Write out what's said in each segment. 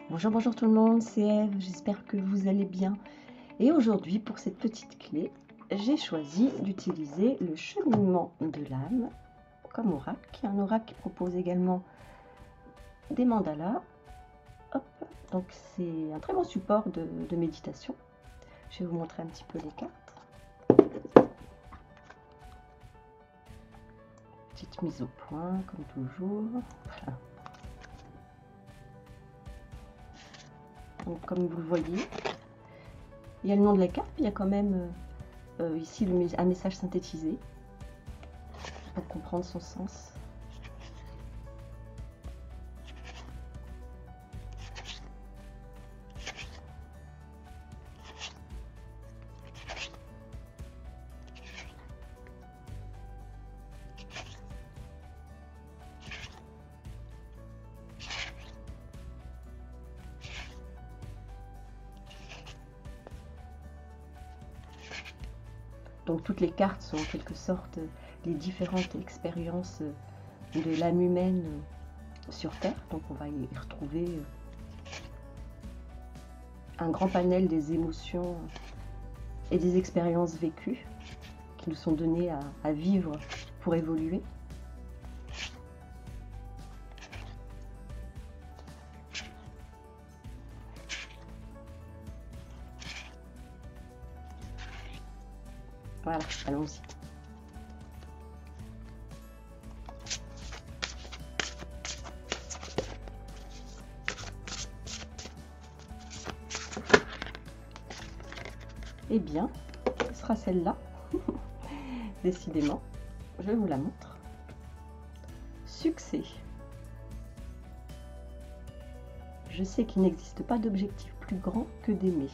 Bonjour, bonjour tout le monde, c'est Eve, j'espère que vous allez bien. Et aujourd'hui, pour cette petite clé, j'ai choisi d'utiliser le cheminement de l'âme comme oracle. Un oracle qui propose également des mandalas. Hop, donc c'est un très bon support de méditation. Je vais vous montrer un petit peu les cartes. Petite mise au point, comme toujours. Voilà. Donc, comme vous le voyez, il y a le nom de la carte, puis il y a quand même ici un message synthétisé pour comprendre son sens. Donc toutes les cartes sont en quelque sorte les différentes expériences de l'âme humaine sur Terre. Donc on va y retrouver un grand panel des émotions et des expériences vécues qui nous sont données à vivre pour évoluer. Voilà, allons-y. Eh bien, ce sera celle-là. Décidément, je vous la montre. Succès. Je sais qu'il n'existe pas d'objectif plus grand que d'aimer.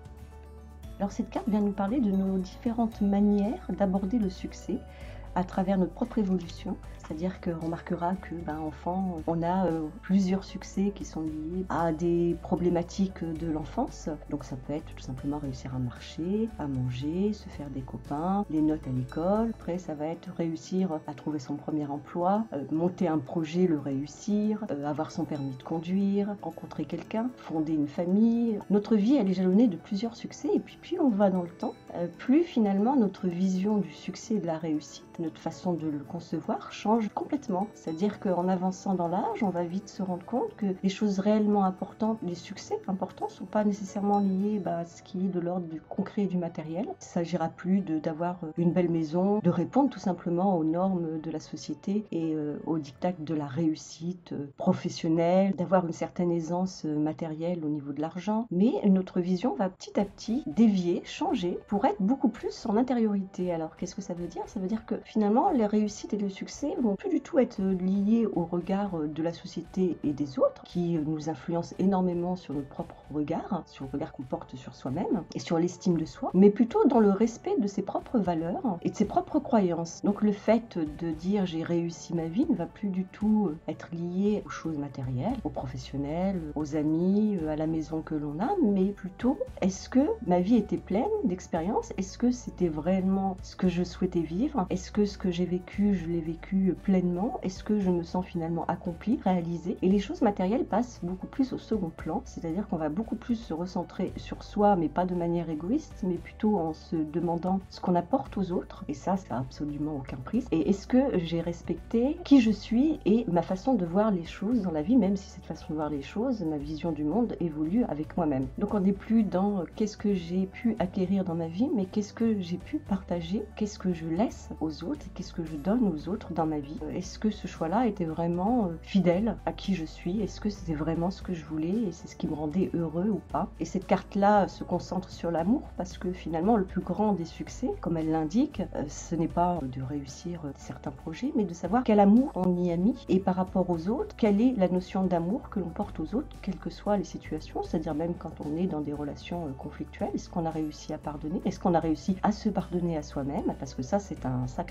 Alors cette carte vient nous parler de nos différentes manières d'aborder le succès à travers notre propre évolution. C'est-à-dire qu'on remarquera que, enfant, on a plusieurs succès qui sont liés à des problématiques de l'enfance. Donc ça peut être tout simplement réussir à marcher, à manger, se faire des copains, les notes à l'école. Après, ça va être réussir à trouver son premier emploi, monter un projet, le réussir, avoir son permis de conduire, rencontrer quelqu'un, fonder une famille. Notre vie, elle est jalonnée de plusieurs succès. Et puis, plus on va dans le temps, plus finalement notre vision du succès et de la réussite, notre façon de le concevoir change complètement. C'est-à-dire qu'en avançant dans l'âge, on va vite se rendre compte que les choses réellement importantes, les succès importants, ne sont pas nécessairement liés à ce qui est de l'ordre du concret et du matériel. Il ne s'agira plus d'avoir une belle maison, de répondre tout simplement aux normes de la société et aux diktats de la réussite professionnelle, d'avoir une certaine aisance matérielle au niveau de l'argent. Mais notre vision va petit à petit dévier, changer pour être beaucoup plus en intériorité. Alors qu'est-ce que ça veut dire? Ça veut dire que finalement les réussites et le succès vont plus du tout être liés au regard de la société et des autres, qui nous influencent énormément sur notre propre regard, sur le regard qu'on porte sur soi-même et sur l'estime de soi, mais plutôt dans le respect de ses propres valeurs et de ses propres croyances. Donc le fait de dire j'ai réussi ma vie ne va plus du tout être lié aux choses matérielles, aux professionnels, aux amis, à la maison que l'on a, mais plutôt est-ce que ma vie était pleine d'expériences? Est-ce que c'était vraiment ce que je souhaitais vivre? Est-ce que ce que j'ai vécu, je l'ai vécu pleinement? Est-ce que je me sens finalement accomplie, réalisée? Et les choses matérielles passent beaucoup plus au second plan, c'est-à-dire qu'on va beaucoup plus se recentrer sur soi, mais pas de manière égoïste, mais plutôt en se demandant ce qu'on apporte aux autres. Et ça n'a absolument aucun prix. Et est-ce que j'ai respecté qui je suis et ma façon de voir les choses dans la vie, même si cette façon de voir les choses, ma vision du monde évolue avec moi-même. Donc on n'est plus dans qu'est-ce que j'ai pu acquérir dans ma vie, mais qu'est-ce que j'ai pu partager, qu'est-ce que je laisse aux autres, qu'est-ce que je donne aux autres dans ma vie. Est-ce que ce choix-là était vraiment fidèle à qui je suis? Est-ce que c'était vraiment ce que je voulais et c'est ce qui me rendait heureux ou pas? Et cette carte-là se concentre sur l'amour parce que finalement le plus grand des succès, comme elle l'indique, ce n'est pas de réussir certains projets, mais de savoir quel amour on y a mis et par rapport aux autres, quelle est la notion d'amour que l'on porte aux autres, quelles que soient les situations, c'est-à-dire même quand on est dans des relations conflictuelles, est-ce qu'on a réussi à pardonner? Est-ce qu'on a réussi à se pardonner à soi-même? Parce que ça, c'est un sacré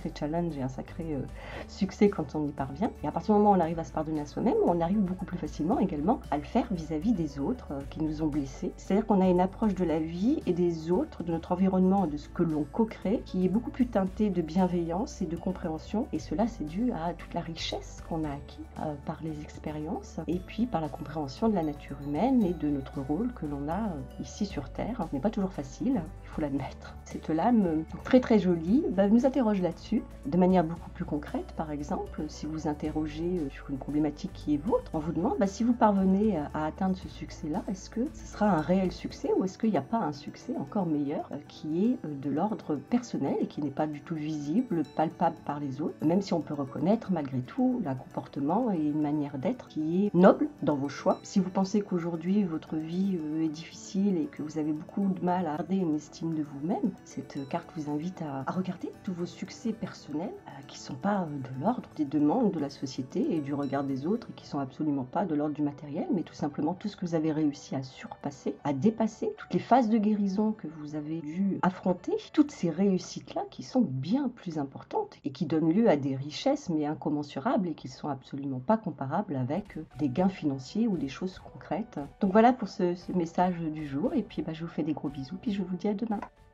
sacré challenge et un sacré succès quand on y parvient. Et à partir du moment où on arrive à se pardonner à soi-même, on arrive beaucoup plus facilement également à le faire vis-à-vis des autres qui nous ont blessés. C'est-à-dire qu'on a une approche de la vie et des autres, de notre environnement, de ce que l'on co-crée, qui est beaucoup plus teintée de bienveillance et de compréhension. Et cela, c'est dû à toute la richesse qu'on a acquis par les expériences et puis par la compréhension de la nature humaine et de notre rôle que l'on a ici sur Terre. Ce n'est pas toujours facile, il faut l'admettre. Cette lame très très jolie nous interroge là-dessus de manière beaucoup plus concrète. Par exemple, si vous interrogez sur une problématique qui est vôtre, on vous demande si vous parvenez à atteindre ce succès-là, est-ce que ce sera un réel succès ou est-ce qu'il n'y a pas un succès encore meilleur qui est de l'ordre personnel et qui n'est pas du tout visible, palpable par les autres, même si on peut reconnaître malgré tout un comportement et une manière d'être qui est noble dans vos choix. Si vous pensez qu'aujourd'hui votre vie est difficile et que vous avez beaucoup de mal à garder une estime de vous-même, cette carte vous invite à regarder tous vos succès personnels qui ne sont pas de l'ordre des demandes de la société et du regard des autres et qui ne sont absolument pas de l'ordre du matériel, mais tout simplement tout ce que vous avez réussi à surpasser, à dépasser, toutes les phases de guérison que vous avez dû affronter, toutes ces réussites-là qui sont bien plus importantes et qui donnent lieu à des richesses mais incommensurables et qui ne sont absolument pas comparables avec des gains financiers ou des choses concrètes. Donc voilà pour ce message du jour et puis je vous fais des gros bisous puis je vous dis à demain.